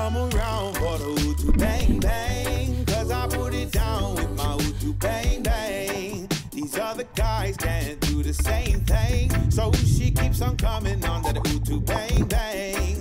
come around for the Utu bang bang, cause I put it down with my Utu bang bang. These other guys can't do the same thing, so she keeps on coming on to the Utu bang bang.